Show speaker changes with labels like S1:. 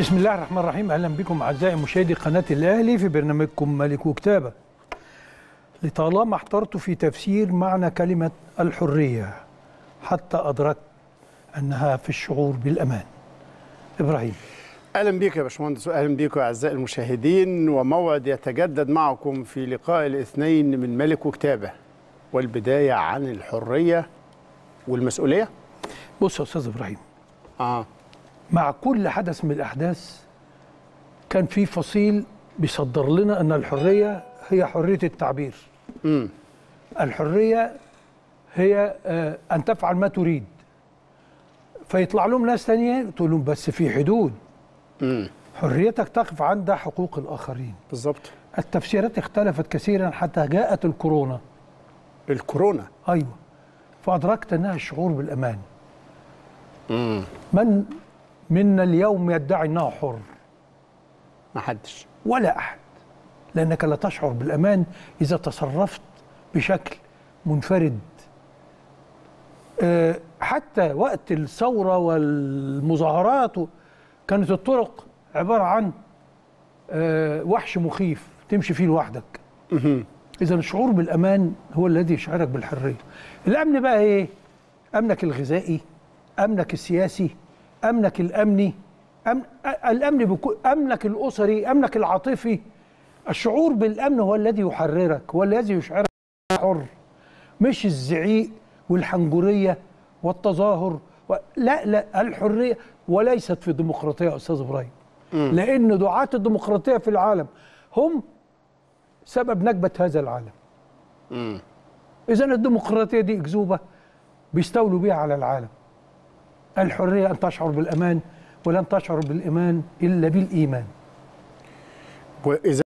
S1: بسم الله الرحمن الرحيم. اهلا بكم اعزائي مشاهدي قناه الاهلي في برنامجكم ملك وكتابه. لطالما احترت في تفسير معنى كلمه الحريه حتى ادركت انها في الشعور بالامان. ابراهيم،
S2: اهلا بك يا باشمهندس، واهلا بكم اعزائي المشاهدين، وموعد يتجدد معكم في لقاء الاثنين من ملك وكتابه، والبدايه عن الحريه والمسؤوليه.
S1: بص يا استاذ ابراهيم،
S2: مع
S1: كل حدث من الاحداث كان في فصيل بيصدر لنا ان الحريه هي حريه التعبير. الحريه هي ان تفعل ما تريد. فيطلع لهم ناس ثانيه تقول لهم بس في حدود. حريتك تقف عند حقوق الاخرين.
S2: بالظبط.
S1: التفسيرات اختلفت كثيرا حتى جاءت الكورونا. ايوه، فادركت انها الشعور بالامان. من منا اليوم يدعي انه حر؟
S2: ما حدش
S1: ولا احد، لانك لا تشعر بالامان اذا تصرفت بشكل منفرد. حتى وقت الثوره والمظاهرات كانت الطرق عباره عن وحش مخيف تمشي فيه لوحدك. اذا الشعور بالامان هو الذي يشعرك بالحريه. الامن بقى ايه؟ امنك الغذائي، امنك السياسي، امنك الامني، الامن امنك الاسري، امنك العاطفي. الشعور بالامن هو الذي يحررك، هو الذي يشعرك حر، مش الزعيق والحنجريه والتظاهر لا الحريه وليست في الديمقراطيه يا استاذ ابراهيم. لان دعاة الديمقراطيه في العالم هم سبب نكبه هذا العالم. اذا الديمقراطيه دي اكذوبه بيستولوا بيها على العالم. الحريه ان تشعر بالامان، ولن تشعر بالامان الا بالايمان.
S2: وإذا